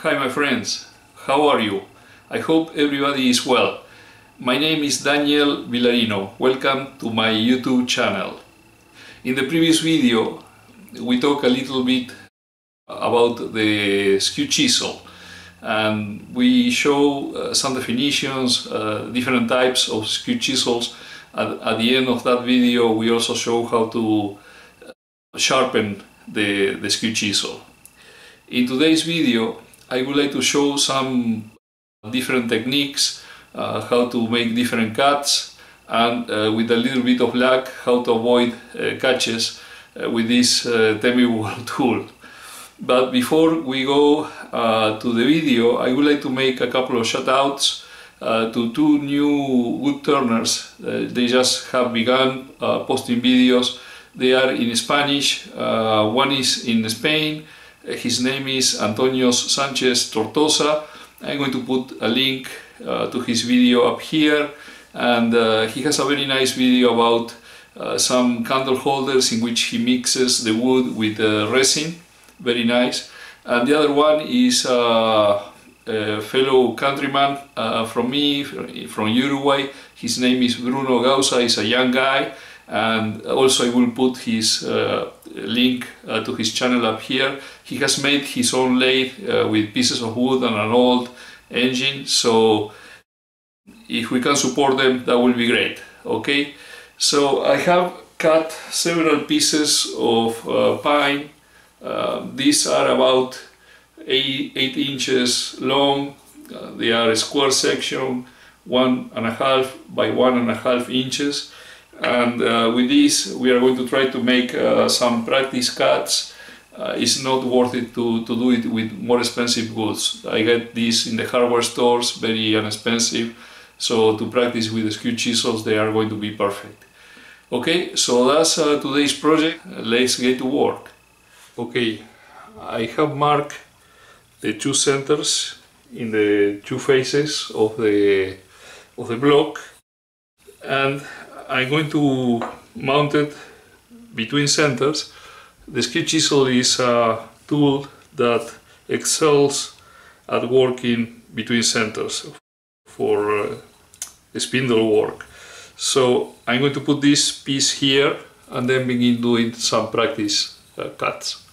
Hi my friends, how are you? I hope everybody is well. My name is Daniel Villarino. Welcome to my YouTube channel. In the previous video we talked a little bit about the skew chisel and we show some definitions, different types of skew chisels. At the end of that video we also show how to sharpen the skew chisel. In today's video I would like to show some different techniques, how to make different cuts, and with a little bit of luck how to avoid catches with this Temi tool. But before we go to the video, I would like to make a couple of shout outs to two new wood turners. They just have begun posting videos. They are in Spanish. One is in Spain. His name is Antonio Sanchez Tortosa. I'm going to put a link to his video up here, and he has a very nice video about some candle holders in which he mixes the wood with resin. Very nice. And the other one is a fellow countryman from me, from Uruguay. His name is Bruno Gausa. He's a young guy, and also I will put his link to his channel up here. He has made his own lathe with pieces of wood and an old engine, so if we can support them, that will be great. Okay, so I have cut several pieces of pine. These are about 8 inches long. They are a square section, 1.5 by 1.5 inches. And with this we are going to try to make some practice cuts. It's not worth it to do it with more expensive goods. I get these in the hardware stores, very inexpensive, so to practice with the skew chisels they are going to be perfect. Okay, so that's today's project. Let's get to work. Okay, I have marked the two centers in the two faces of the block, and I'm going to mount it between centers. The skew chisel is a tool that excels at working between centers for spindle work. So I'm going to put this piece here and then begin doing some practice cuts.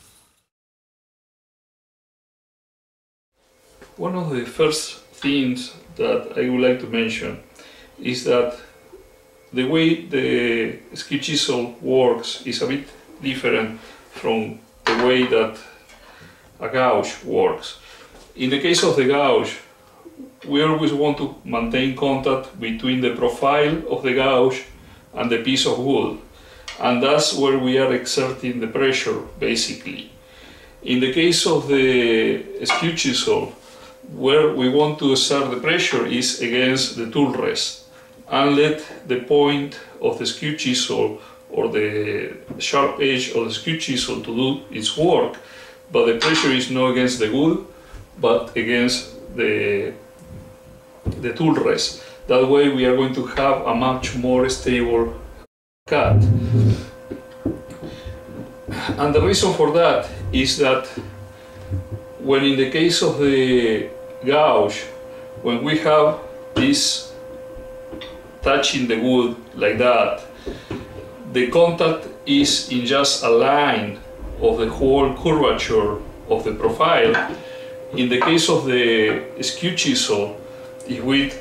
One of the first things that I would like to mention is that the way the skew chisel works is a bit different from the way that a gouge works. In the case of the gouge, we always want to maintain contact between the profile of the gouge and the piece of wood, and that's where we are exerting the pressure basically. In the case of the skew chisel, where we want to exert the pressure is against the tool rest, and let the point of the skew chisel or the sharp edge of the skew chisel to do its work, but the pressure is not against the wood but against the tool rest. That way we are going to have a much more stable cut. And the reason for that is that when in the case of the gouge, when we have this touching the wood like that, the contact is in just a line of the whole curvature of the profile. In the case of the skew chisel, if we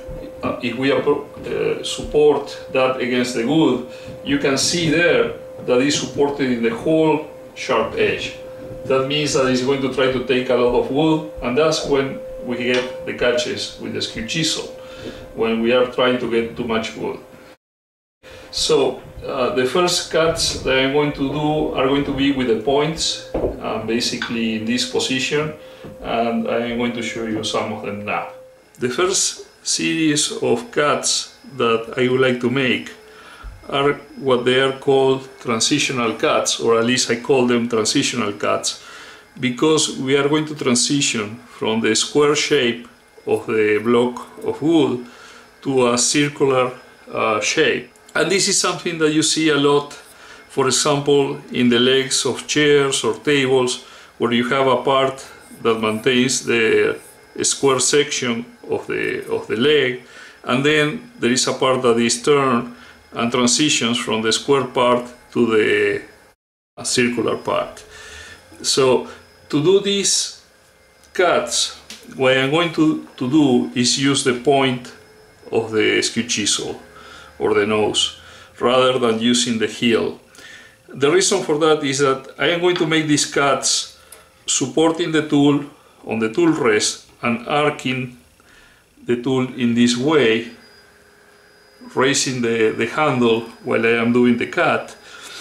support that against the wood, you can see there that it's supported in the whole sharp edge. That means that it's going to try to take a lot of wood, and that's when we get the catches with the skew chisel, when we are trying to get too much wood. So the first cuts that I'm going to do are going to be with the points, basically in this position, and I'm going to show you some of them now. The first series of cuts that I would like to make are what they are called transitional cuts, or at least I call them transitional cuts, because we are going to transition from the square shape of the block of wood to a circular shape. And this is something that you see a lot, for example, in the legs of chairs or tables, where you have a part that maintains the square section of the leg, and then there is a part that is turned and transitions from the square part to the circular part. So to do these cuts, what I'm going to do is use the point of the skew chisel or the nose rather than using the heel. The reason for that is that I am going to make these cuts supporting the tool on the tool rest and arcing the tool in this way, raising the handle while I am doing the cut.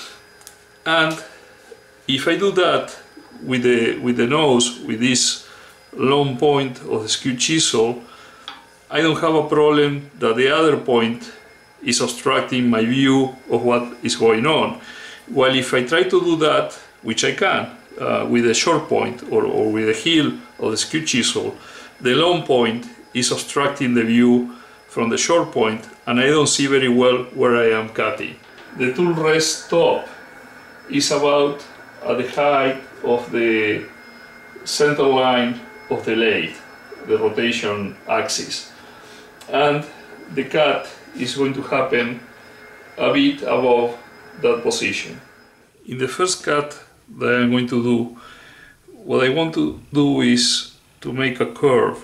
And if I do that with the nose, with this long point of the skew chisel, I don't have a problem that the other point is obstructing my view of what is going on. While if I try to do that, which I can, with a short point or with the heel of the skew chisel, the long point is obstructing the view from the short point, and I don't see very well where I am cutting. The tool rest top is about at the height of the center line of the lathe, the rotation axis, and the cut is going to happen a bit above that position. In the first cut that I'm going to do, what I want to do is to make a curve,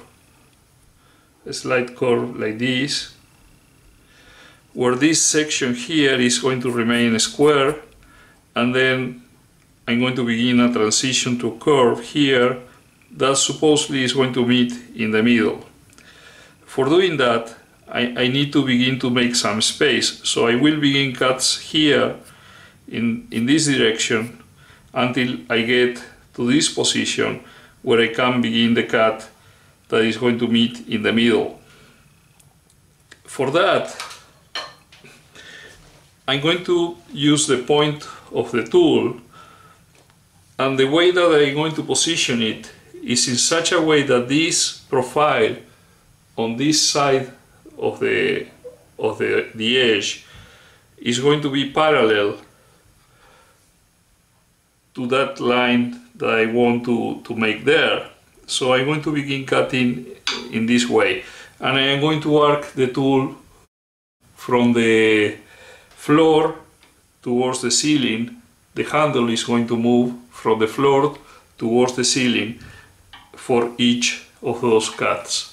a slight curve like this, where this section here is going to remain square, and then I'm going to begin a transition to a curve here that supposedly is going to meet in the middle. For doing that, I need to begin to make some space, so I will begin cuts here in this direction until I get to this position where I can begin the cut that is going to meet in the middle. For that, I'm going to use the point of the tool, and the way that I'm going to position it is in such a way that this profile on this side of the edge is going to be parallel to that line that I want to make there. So I'm going to begin cutting in this way, and I am going to arc the tool from the floor towards the ceiling. The handle is going to move from the floor towards the ceiling for each of those cuts.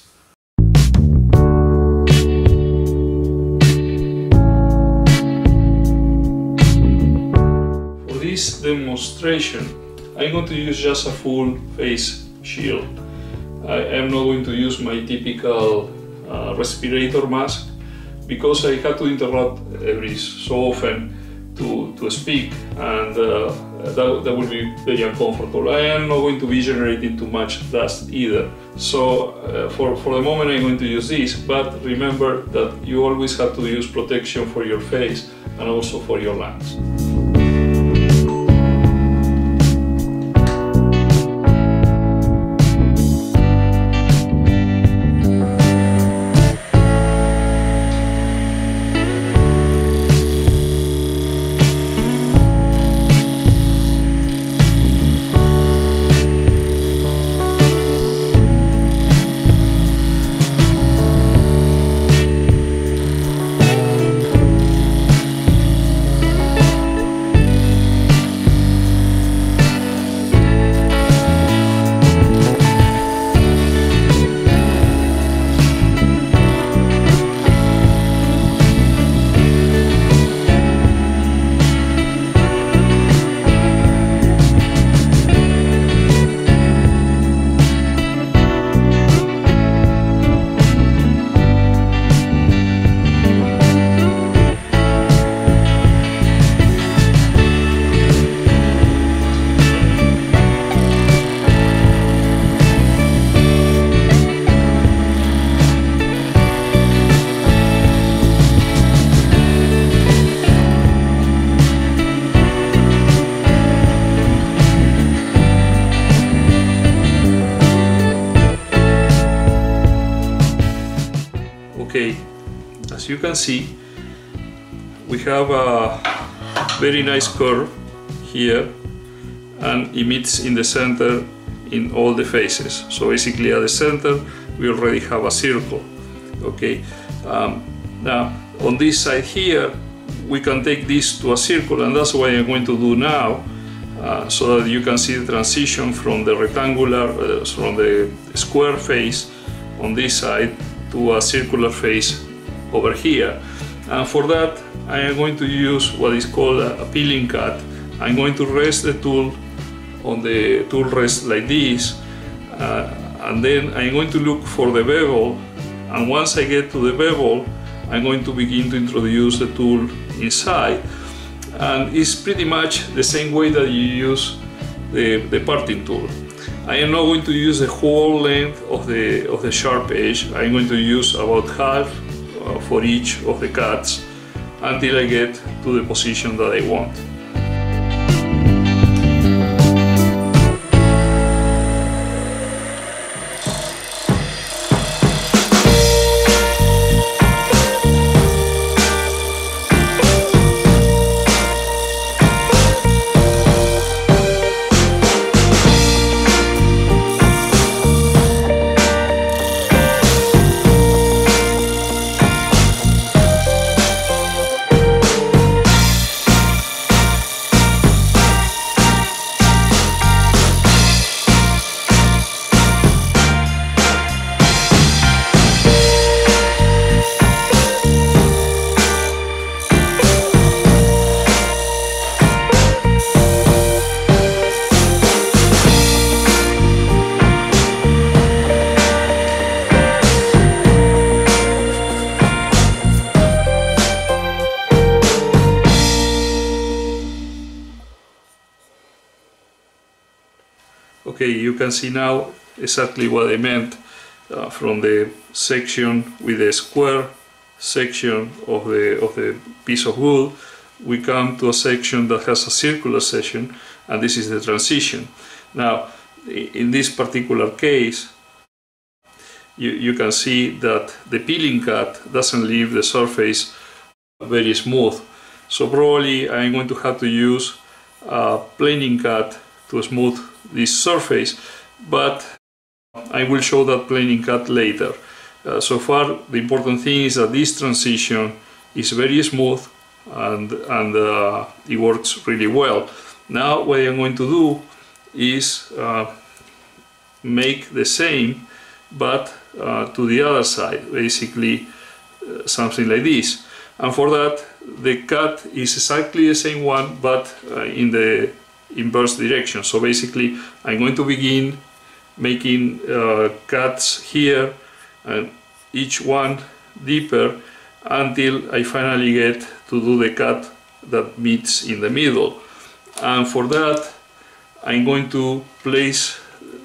For this demonstration, I'm going to use just a full face shield. I am not going to use my typical respirator mask because I had to interrupt every so often to speak, and that would be very uncomfortable. I am not going to be generating too much dust either. So for the moment I'm going to use this, but remember that you always have to use protection for your face and also for your lungs. Okay, as you can see, we have a very nice curve here, and it meets in the center in all the faces. So basically at the center we already have a circle. Okay, now on this side here we can take this to a circle, and that's what I'm going to do now, so that you can see the transition from the rectangular, from the square face on this side to a circular face over here. And for that I am going to use what is called a peeling cut. I'm going to rest the tool on the tool rest like this, and then I'm going to look for the bevel, and once I get to the bevel I'm going to begin to introduce the tool inside, and it's pretty much the same way that you use the parting tool. I am not going to use the whole length of the sharp edge. I'm going to use about half for each of the cuts until I get to the position that I want. Okay, you can see now exactly what I meant. From the section with the square section of the piece of wood, we come to a section that has a circular section, and this is the transition. Now, in this particular case, you can see that the peeling cut doesn't leave the surface very smooth. So probably I'm going to have to use a planing cut to smooth this surface, but I will show that planing cut later. So far the important thing is that this transition is very smooth and it works really well. Now what I'm going to do is make the same, but to the other side, basically something like this. And for that the cut is exactly the same one, but in the inverse direction. So basically I'm going to begin making cuts here, and each one deeper, until I finally get to do the cut that meets in the middle. And for that I'm going to place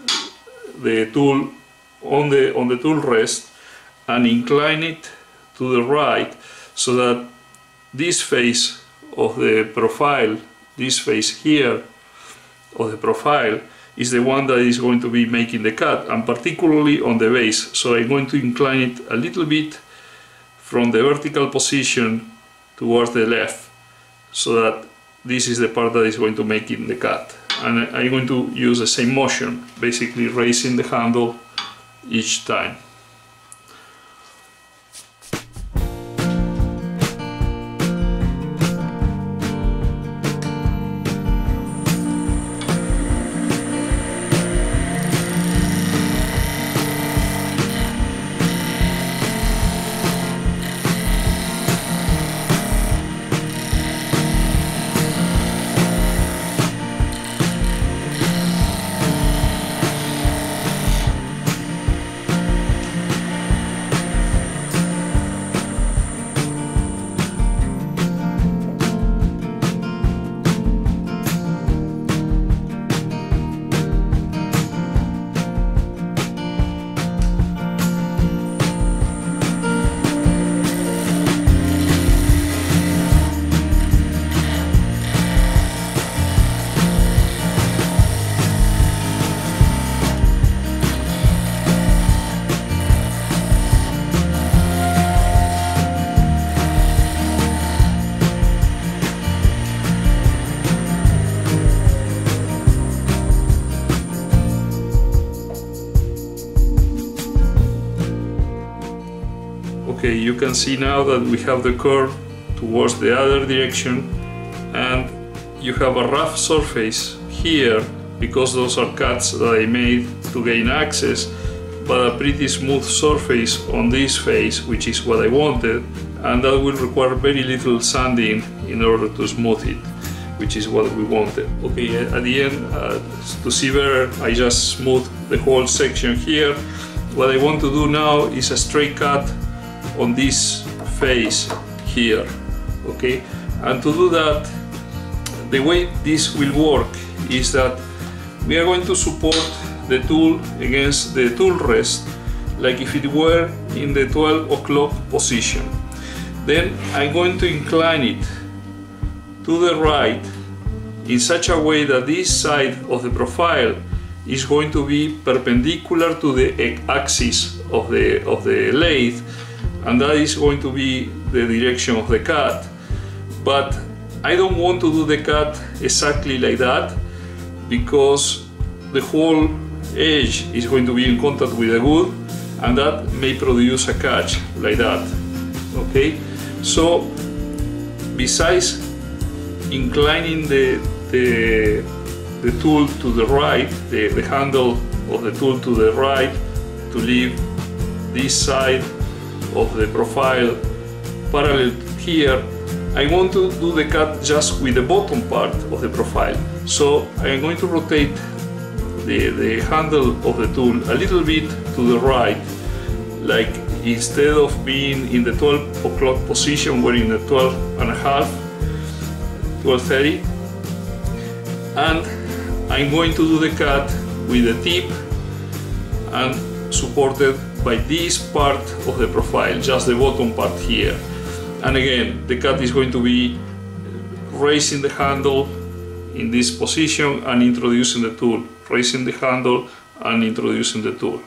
the tool on the tool rest and incline it to the right, so that this face of the profile, this face here of the profile, is the one that is going to be making the cut, and particularly on the base. So I'm going to incline it a little bit from the vertical position towards the left, so that this is the part that is going to make the cut. And I'm going to use the same motion, basically raising the handle each time. Okay, you can see now that we have the curve towards the other direction, and you have a rough surface here because those are cuts that I made to gain access, but a pretty smooth surface on this face, which is what I wanted, and that will require very little sanding in order to smooth it, which is what we wanted. Okay, at the end, to see better, I just smoothed the whole section here. What I want to do now is a straight cut on this face here, okay? And to do that, the way this will work is that we are going to support the tool against the tool rest like if it were in the 12 o'clock position. Then I'm going to incline it to the right in such a way that this side of the profile is going to be perpendicular to the axis of the lathe, and that is going to be the direction of the cut. But I don't want to do the cut exactly like that, because the whole edge is going to be in contact with the wood, and that may produce a catch like that. Okay, so besides inclining the tool to the right, the handle of the tool to the right, to leave this side of the profile parallel here, I want to do the cut just with the bottom part of the profile. So I'm going to rotate the handle of the tool a little bit to the right, like instead of being in the 12 o'clock position, we're in the 12 and a half, 12:30, and I'm going to do the cut with the tip and supported by this part of the profile, just the bottom part here. And again, the cut is going to be raising the handle in this position and introducing the tool, raising the handle and introducing the tool.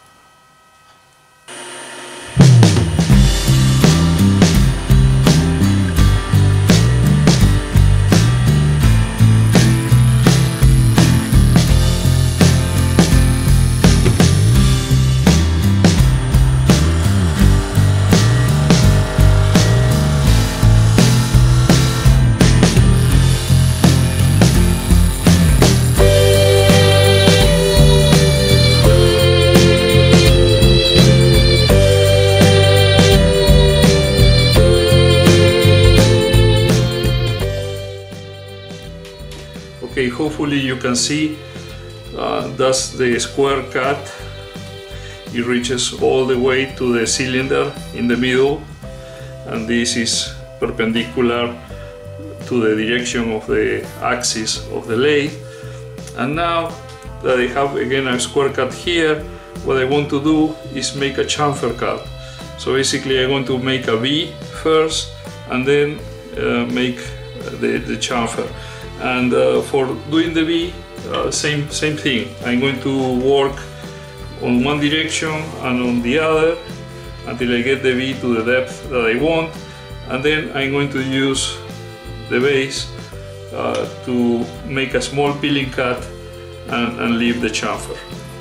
Okay, hopefully you can see that's the square cut. It reaches all the way to the cylinder in the middle, and this is perpendicular to the direction of the axis of the lathe. And now that I have again a square cut here, what I want to do is make a chamfer cut. So basically I'm going to make a V first and then make the chamfer. And for doing the V, same thing. I'm going to work on one direction and on the other until I get the V to the depth that I want, and then I'm going to use the base to make a small peeling cut and leave the chamfer.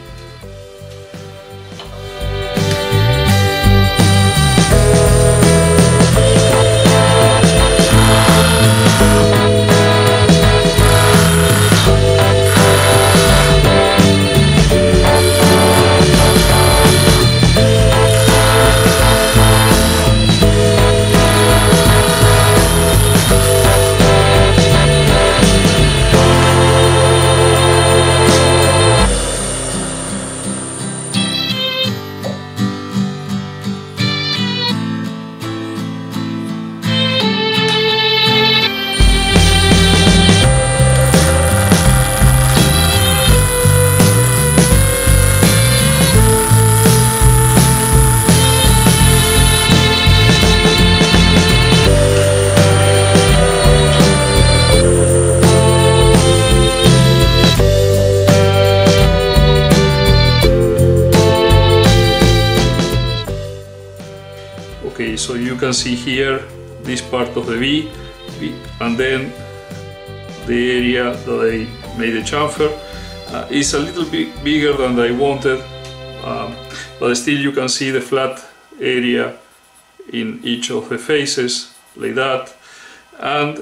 Okay, so you can see here this part of the V, and then the area that I made the chamfer is a little bit bigger than I wanted, but still you can see the flat area in each of the faces, like that, and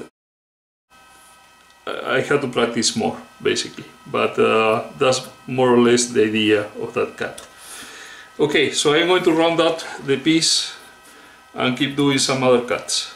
I had to practice more, basically, but that's more or less the idea of that cut. Okay, so I'm going to round out the piece and keep doing some other cuts.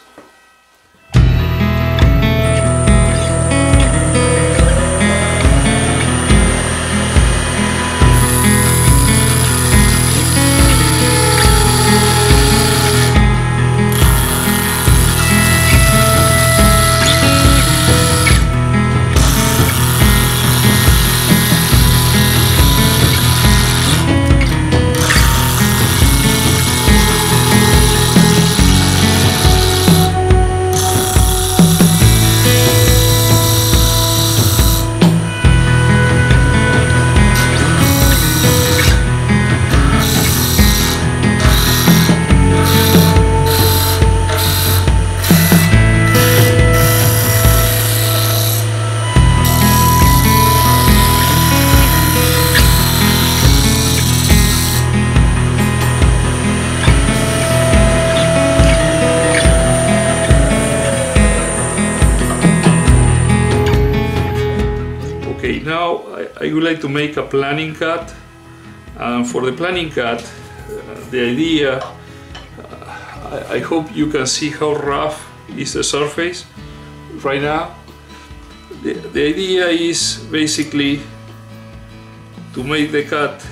Okay, now I would like to make a planning cut, and for the planning cut, the idea, I hope you can see how rough is the surface right now. The idea is basically to make the cut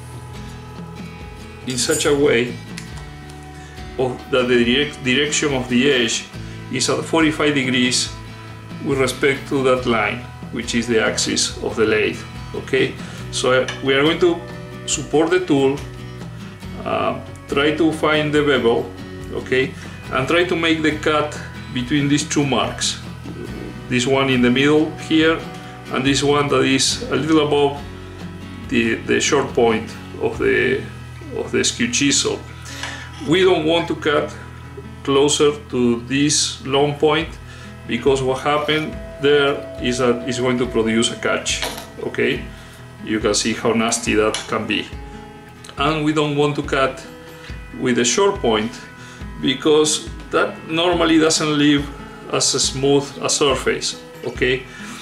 in such a way that the direction of the edge is at 45 degrees with respect to that line, which is the axis of the lathe. Okay, so we are going to support the tool, try to find the bevel, okay, and try to make the cut between these two marks, this one in the middle here and this one that is a little above the short point of the skew chisel. We don't want to cut closer to this long point, because what happened there is that it's going to produce a catch. Okay, you can see how nasty that can be. And we don't want to cut with a short point, because that normally doesn't leave as a smooth a surface. Okay,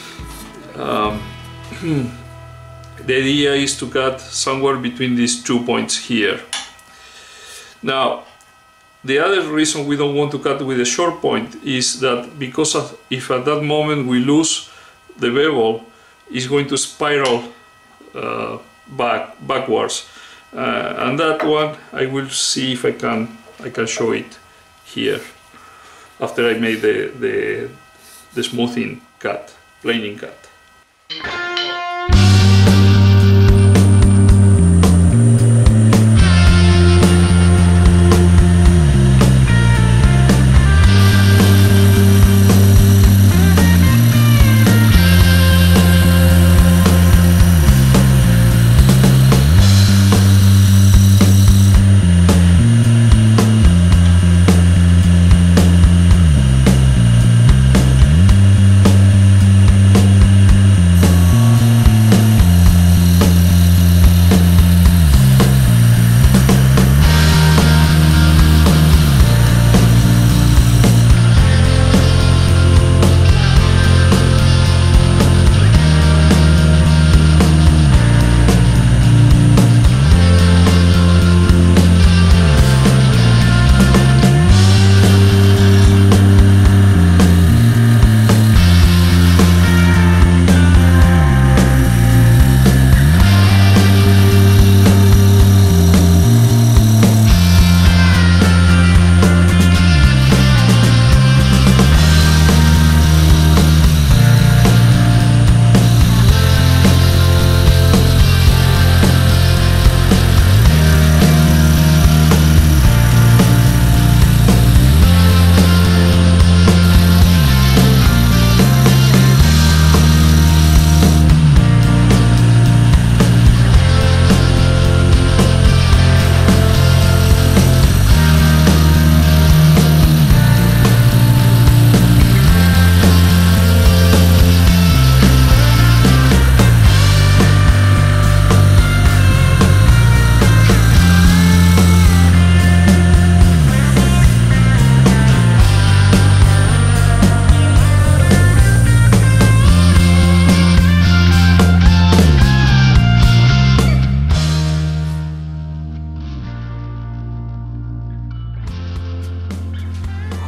the idea is to cut somewhere between these 2 points here. Now, the other reason we don't want to cut with a short point is that because if at that moment we lose the bevel, it's going to spiral backwards, and that one I will see if I can show it here after I made the smoothing cut, planing cut.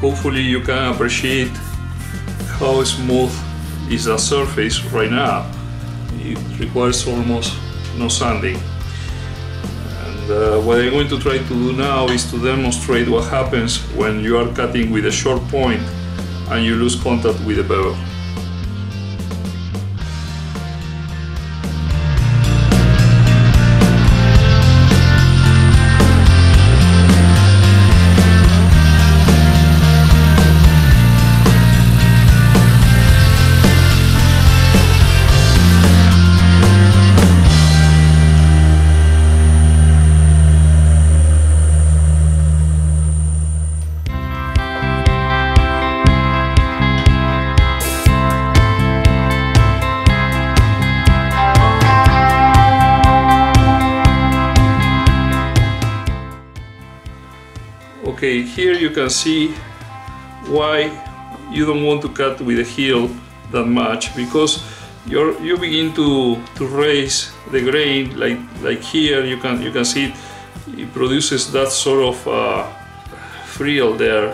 hopefully you can appreciate how smooth is the surface right now. It requires almost no sanding. And what I'm going to try to do now is to demonstrate what happens when you are cutting with a short point and you lose contact with the bevel. Okay, here you can see why you don't want to cut with the heel that much, because you begin to raise the grain like here. You can see it produces that sort of frill there,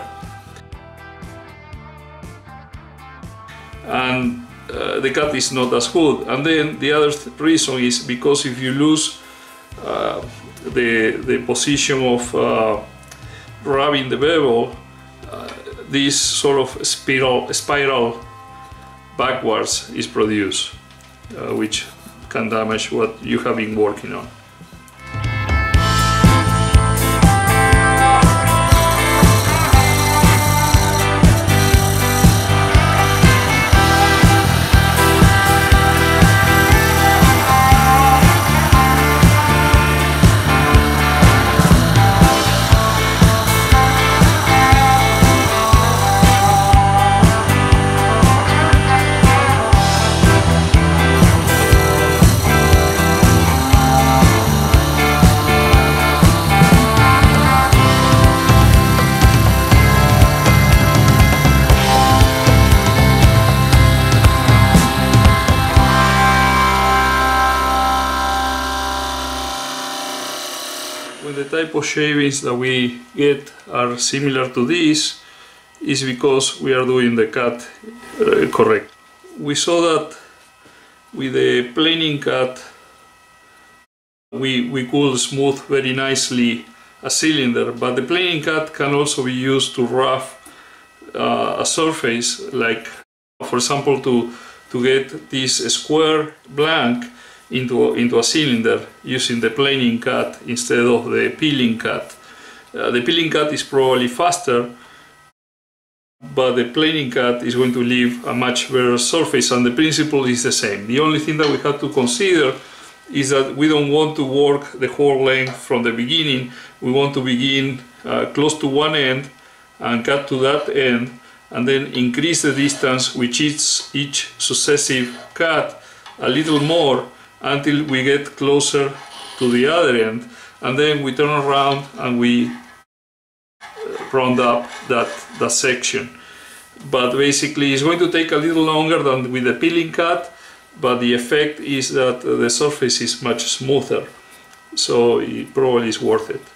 and the cut is not as good. And then the other reason is because if you lose the position of rubbing the bevel, this sort of spiral backwards is produced, which can damage what you have been working on. When the type of shavings that we get are similar to this, is because we are doing the cut correct. We saw that with the planing cut we could smooth very nicely a cylinder, but the planing cut can also be used to rough a surface, like for example to get this square blank into a cylinder using the planing cut instead of the peeling cut. The peeling cut is probably faster, but the planing cut is going to leave a much better surface, and the principle is the same. The only thing that we have to consider is that we don't want to work the whole length from the beginning. We want to begin close to one end and cut to that end, and then increase the distance with each successive cut a little more until we get closer to the other end, and then we turn around and we round up that section. But basically it's going to take a little longer than with the peeling cut, but the effect is that the surface is much smoother, so it probably is worth it.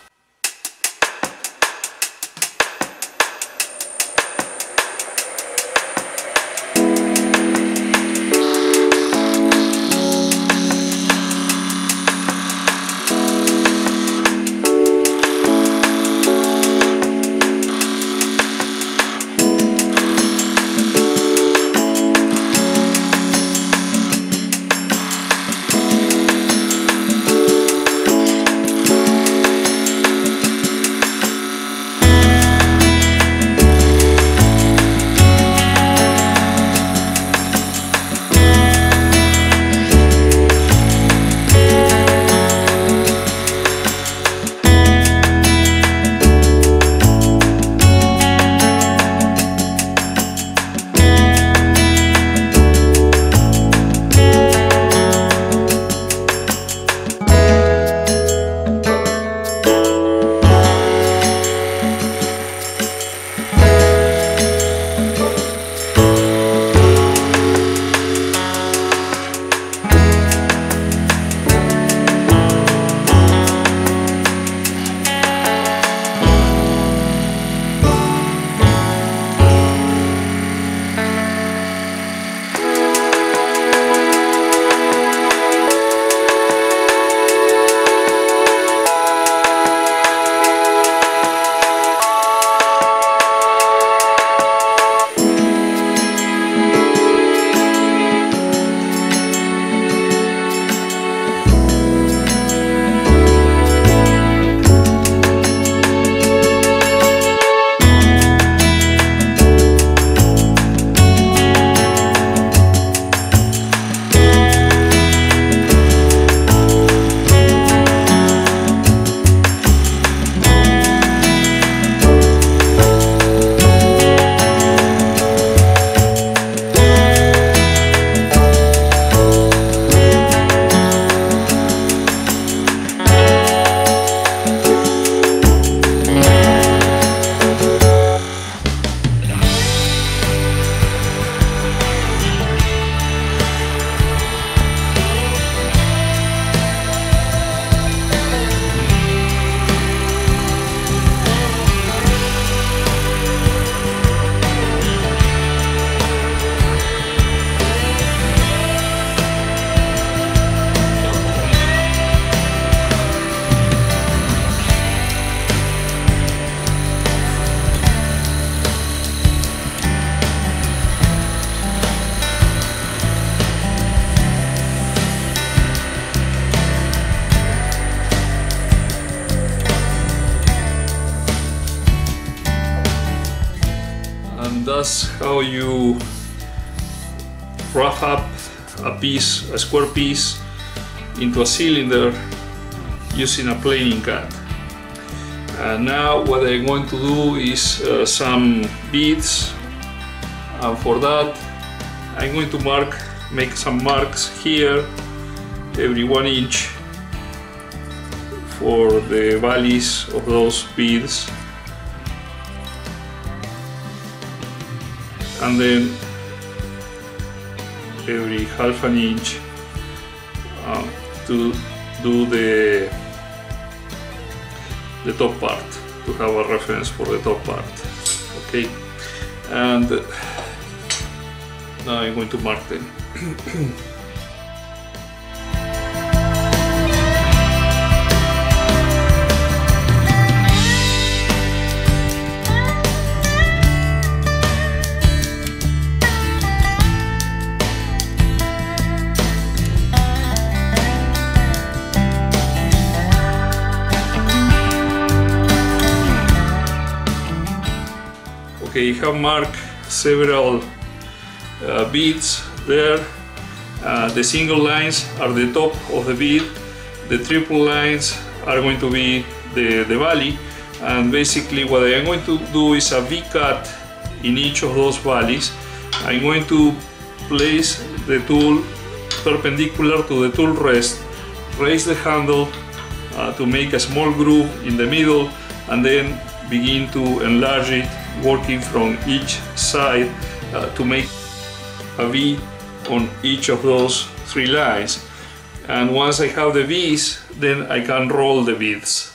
that's how you wrap up a square piece into a cylinder using a planing cut. Now what I'm going to do is some beads, and for that I'm going to make some marks here every 1 inch for the valleys of those beads, and then every half an inch to do the top part, to have a reference for the top part. Okay, and now I'm going to mark them. Okay, I have marked several beads there. The single lines are the top of the bead, the triple lines are going to be the valley, and basically what I am going to do is a V-cut in each of those valleys. I'm going to place the tool perpendicular to the tool rest, raise the handle to make a small groove in the middle, and then begin to enlarge it, working from each side to make a V on each of those 3 lines. And once I have the V's, then I can roll the beads.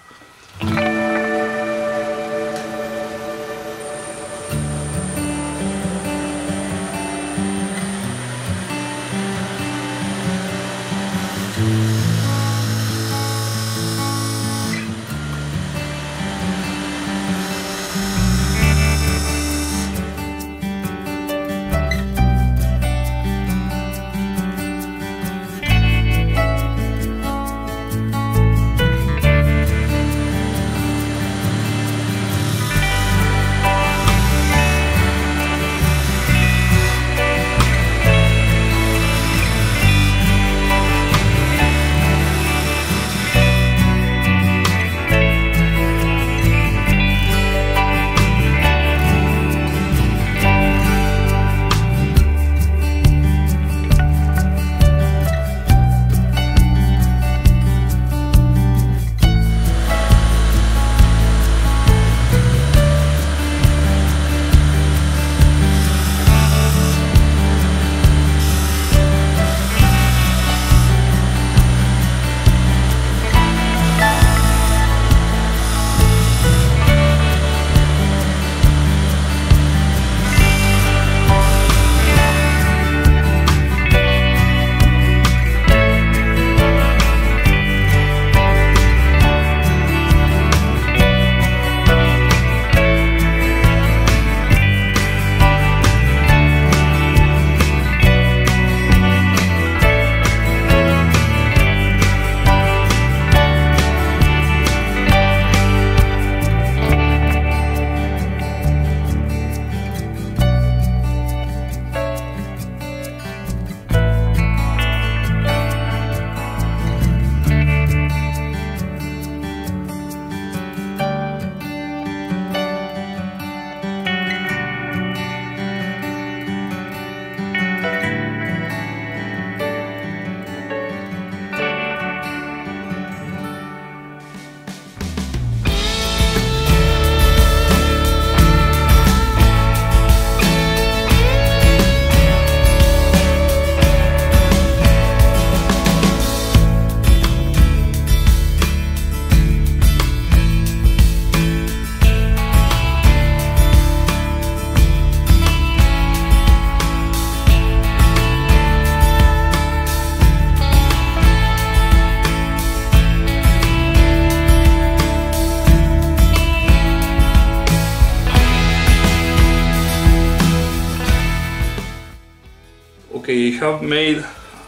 Okay, I have made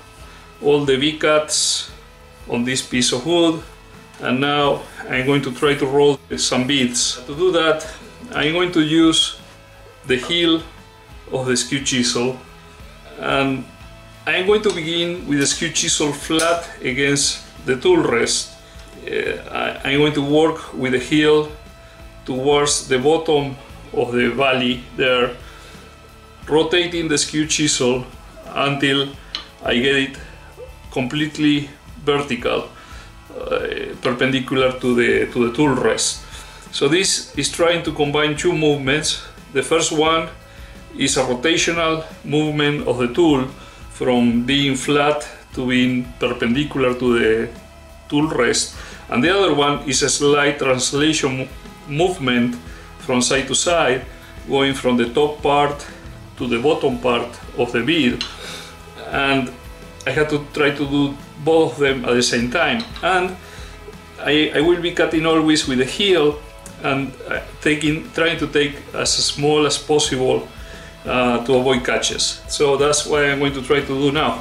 all the V-cuts on this piece of wood, and now I'm going to try to roll some beads. To do that, I'm going to use the heel of the skew chisel, and I'm going to begin with the skew chisel flat against the tool rest. I'm going to work with the heel towards the bottom of the valley there, rotating the skew chisel until I get it completely vertical, perpendicular to the tool rest. So this is trying to combine two movements. The first one is a rotational movement of the tool from being flat to being perpendicular to the tool rest, and the other one is a slight translation movement from side to side, going from the top part to the bottom part of the bead, and I had to try to do both of them at the same time. And I will be cutting always with the heel and trying to take as small as possible to avoid catches. So that's what I'm going to try to do now.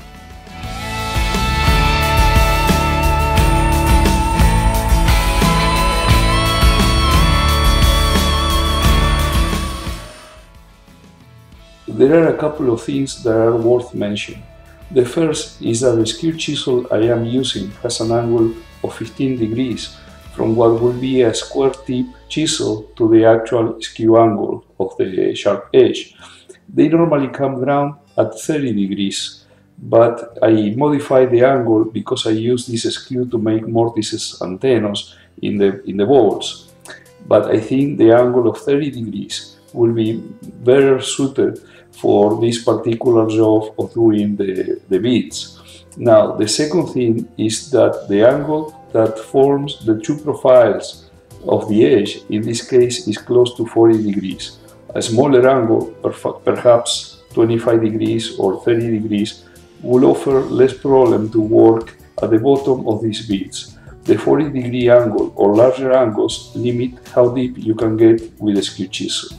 There are a couple of things that are worth mentioning. The first is that the skew chisel I am using has an angle of 15 degrees from what would be a square tip chisel to the actual skew angle of the sharp edge. They normally come down at 30 degrees, but I modified the angle because I use this skew to make mortises and tenos in the balls. But I think the angle of 30 degrees will be better suited for this particular job of doing the beads. Now, the second thing is that the angle that forms the two profiles of the edge, in this case, is close to 40 degrees. A smaller angle, perhaps 25 degrees or 30 degrees, will offer less problem to work at the bottom of these beads. The 40-degree angle or larger angles limit how deep you can get with a skew chisel.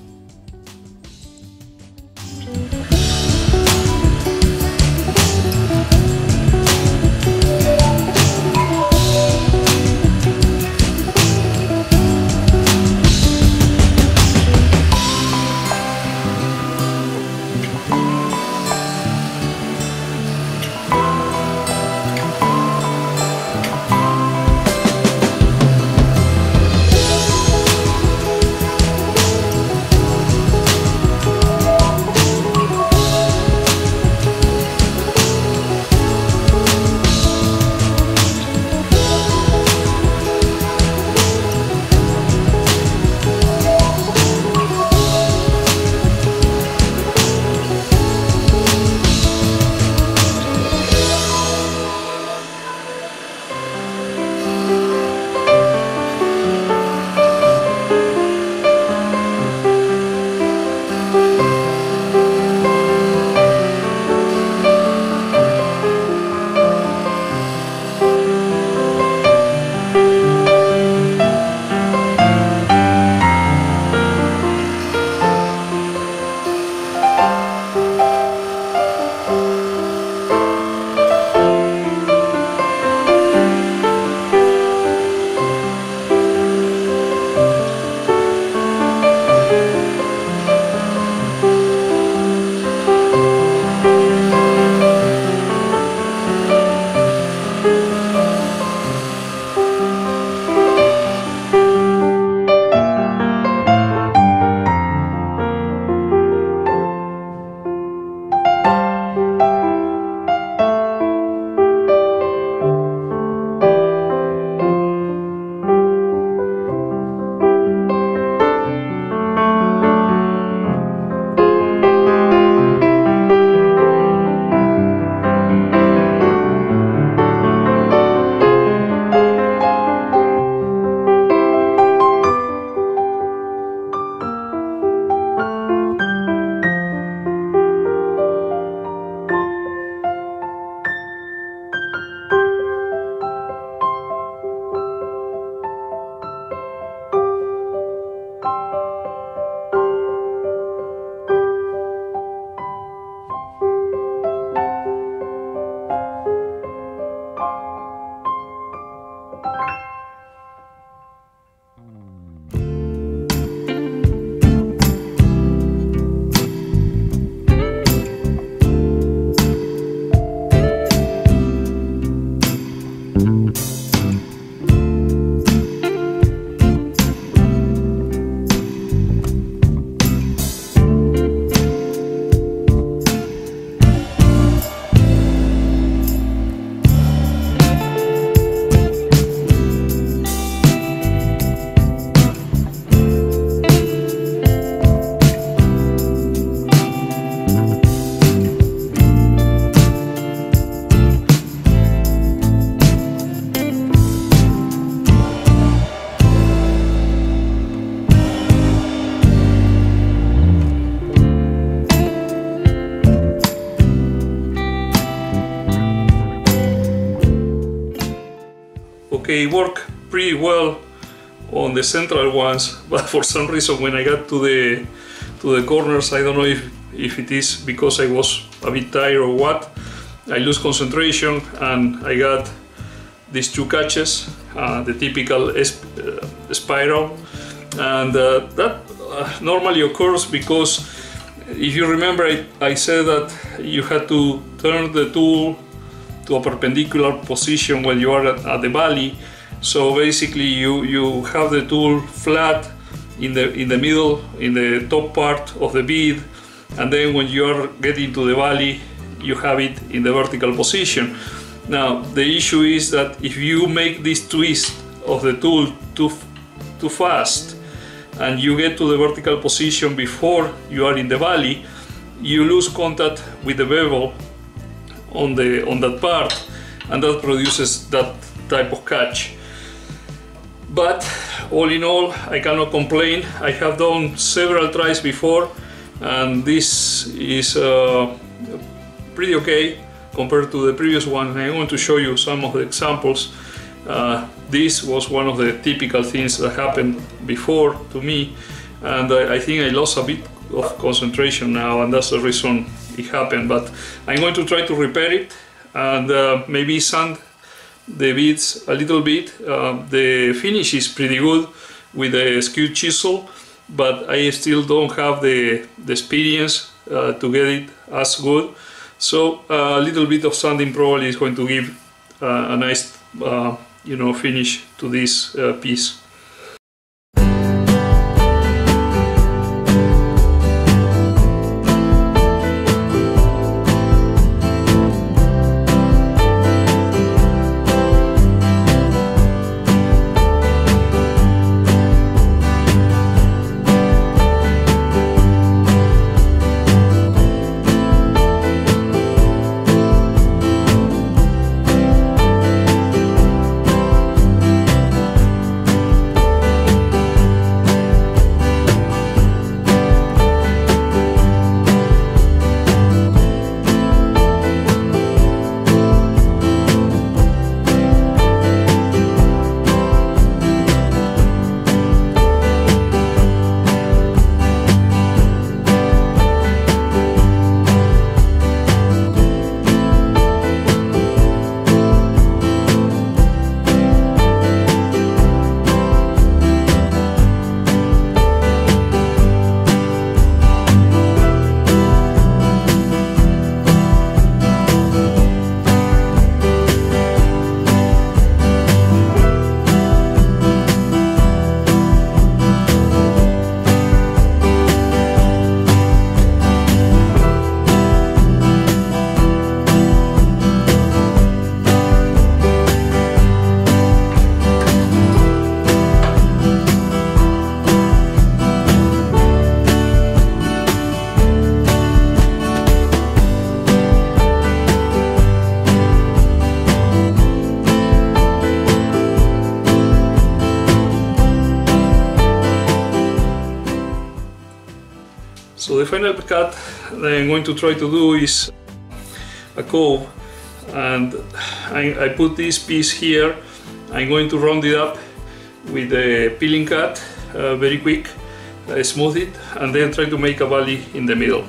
okay, it worked pretty well on the central ones, but for some reason when I got to the corners, I don't know if it is because I was a bit tired or what, I lose concentration and I got these two catches, the typical spiral, and that normally occurs because if you remember, I said that you had to turn the tool to a perpendicular position when you are at the valley. So basically you have the tool flat in the middle, in the top part of the bead, and then when you are getting to the valley, you have it in the vertical position. Now the issue is that if you make this twist of the tool too fast and you get to the vertical position before you are in the valley, you lose contact with the bevel on that part, and that produces that type of catch. But all in all, I cannot complain. I have done several tries before, and this is pretty okay compared to the previous one. I'm going to show you some of the examples. This was one of the typical things that happened before to me, and I think I lost a bit of concentration now, and that's the reason it happened. But I'm going to try to repair it and maybe sand the beads a little bit. The finish is pretty good with the skew chisel, but I still don't have the experience to get it as good. So a little bit of sanding probably is going to give a nice finish to this piece. So the final cut that I'm going to try to do is a cove, and I put this piece here. I'm going to round it up with a peeling cut, very quick, smooth it, and then try to make a valley in the middle.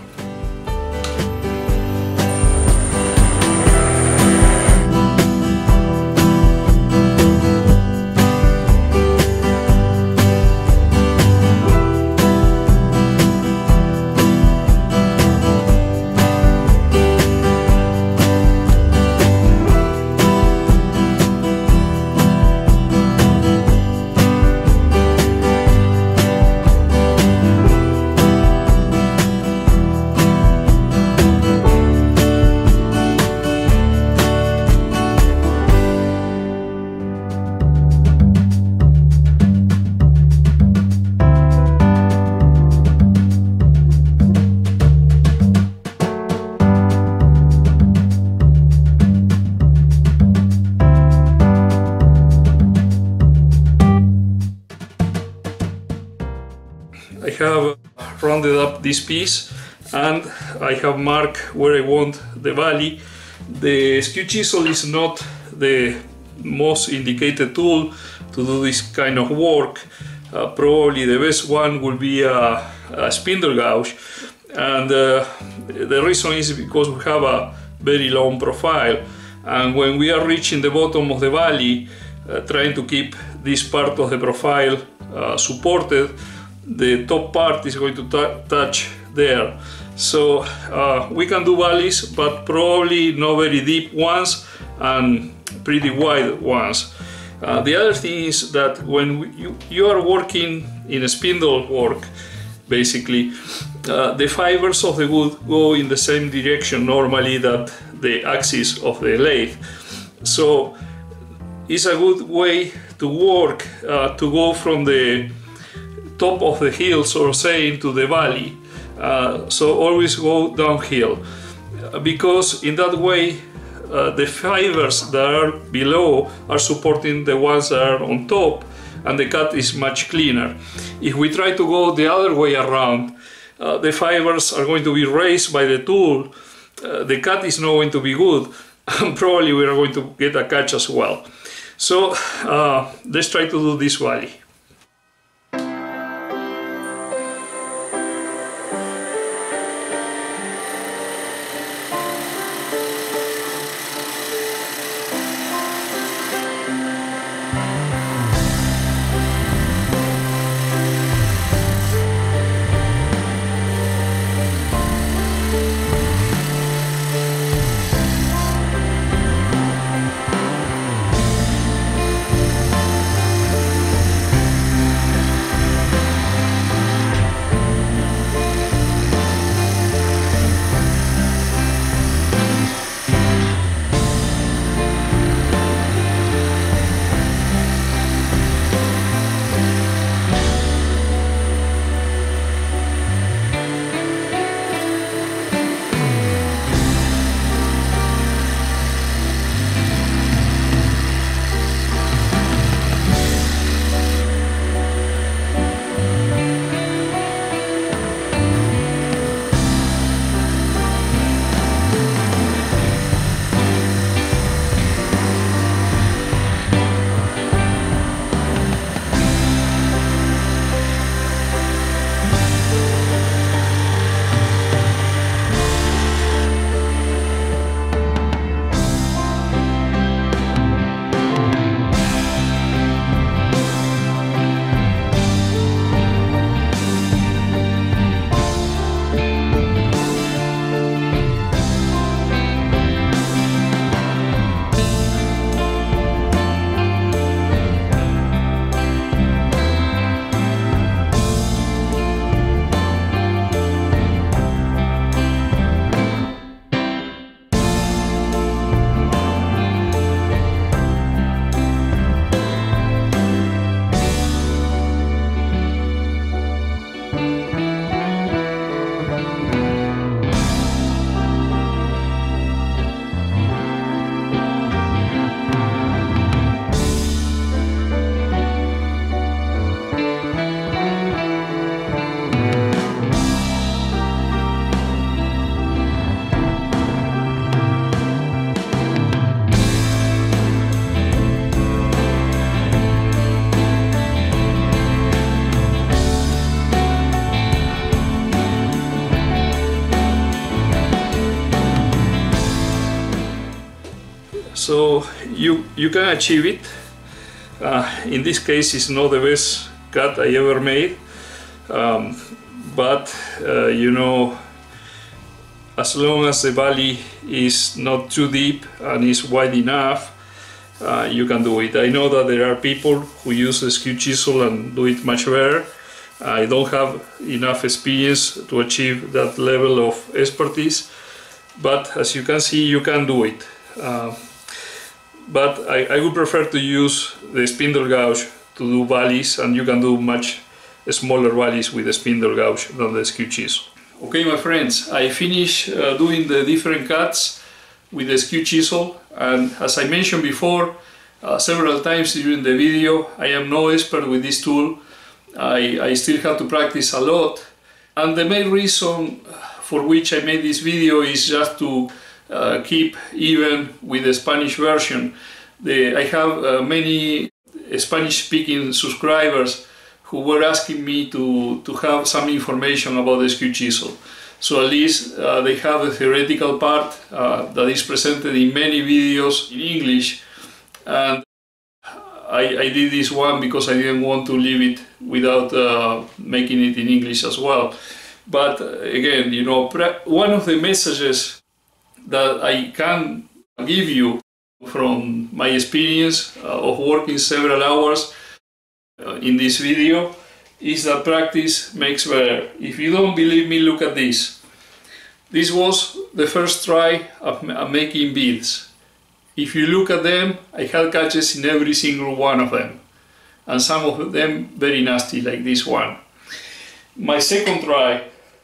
I have rounded up this piece and I have marked where I want the valley. The skew chisel is not the most indicated tool to do this kind of work. Probably the best one will be a spindle gouge, and the reason is because we have a very long profile, and when we are reaching the bottom of the valley, trying to keep this part of the profile supported, the top part is going to touch there. So we can do valleys, but probably not very deep ones and pretty wide ones. The other thing is that when you are working in a spindle work, basically, the fibers of the wood go in the same direction normally that the axis of the lathe. So it's a good way to work, to go from the top of the hill, so say, into the valley. So always go downhill, because in that way the fibers that are below are supporting the ones that are on top, and the cut is much cleaner. If we try to go the other way around, the fibers are going to be raised by the tool, the cut is not going to be good, and probably we are going to get a catch as well. So let's try to do this valley. So you can achieve it. In this case, it's not the best cut I ever made, but you know, as long as the valley is not too deep and is wide enough, you can do it. I know that there are people who use the skew chisel and do it much better. I don't have enough experience to achieve that level of expertise, but as you can see, you can do it. But I would prefer to use the spindle gouge to do valleys, and you can do much smaller valleys with the spindle gouge than the skew chisel. Okay, my friends, I finished doing the different cuts with the skew chisel, and as I mentioned before several times during the video, I am no expert with this tool. I still have to practice a lot, and the main reason for which I made this video is just to keep even with the Spanish version, I have many Spanish-speaking subscribers who were asking me to have some information about the skew chisel. So at least they have a theoretical part that is presented in many videos in English, and I did this one because I didn't want to leave it without making it in English as well. But again, you know, one of the messages that I can give you from my experience of working several hours in this video is that practice makes better. If you don't believe me, look at this. This was the first try of making beads. If you look at them, I had catches in every single one of them, and some of them very nasty, like this one. My second try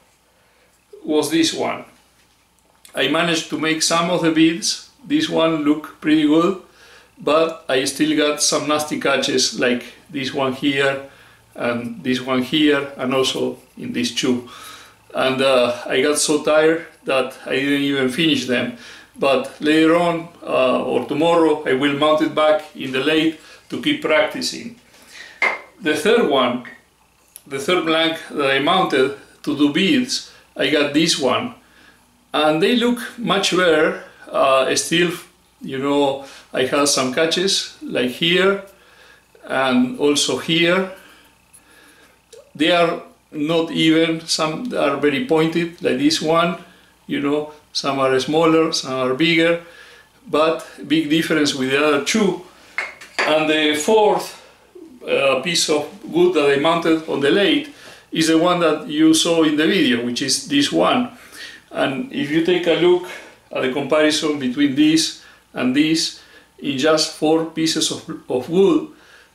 was this one. I managed to make some of the beads. This one looked pretty good, but I still got some nasty catches, like this one here and this one here, and also in these two. And I got so tired that I didn't even finish them. But later on, or tomorrow, I will mount it back in the lathe to keep practicing. The third one, the third blank that I mounted to do beads, I got this one, and they look much better. Still, you know, I have some catches like here and also here. They are not even, some are very pointed like this one, you know, some are smaller, some are bigger, but big difference with the other two. And the fourth piece of wood that I mounted on the lathe is the one that you saw in the video, which is this one. And if you take a look at the comparison between this and this, in just 4 pieces of wood,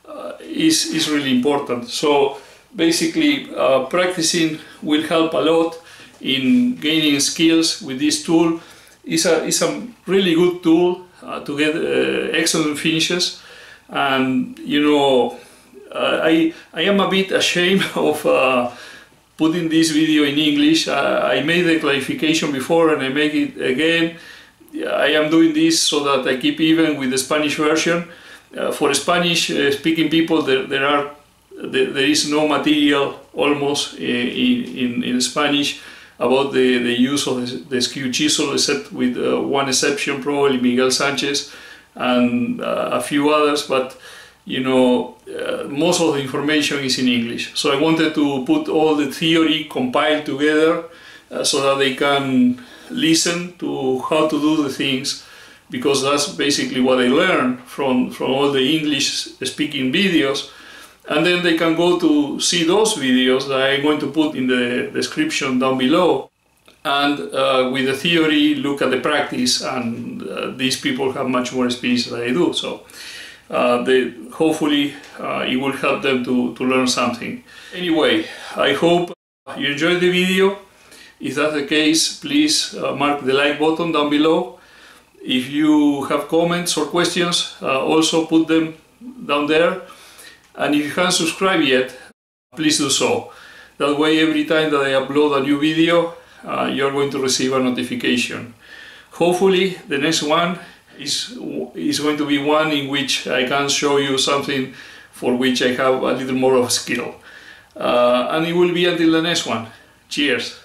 is really important. So basically, practicing will help a lot in gaining skills with this tool. It's a really good tool to get excellent finishes. And you know, I am a bit ashamed of putting this video in English. I made the clarification before and I make it again. I am doing this so that I keep even with the Spanish version. For Spanish speaking people, there is no material almost in Spanish about the use of the skew chisel, except with one exception, probably Miguel Sanchez and a few others, but you know, most of the information is in English. So I wanted to put all the theory compiled together so that they can listen to how to do the things, because that's basically what I learned from all the English speaking videos. And then they can go to see those videos that I'm going to put in the description down below, and with the theory look at the practice, and these people have much more experience than I do, so hopefully it will help them to learn something. Anyway, I hope you enjoyed the video. If that's the case, please mark the like button down below. If you have comments or questions, also put them down there. And if you haven't subscribed yet, please do so. That way, every time that I upload a new video, you're going to receive a notification. Hopefully, the next one is going to be one in which I can show you something for which I have a little more of skill. And it will be until the next one. Cheers!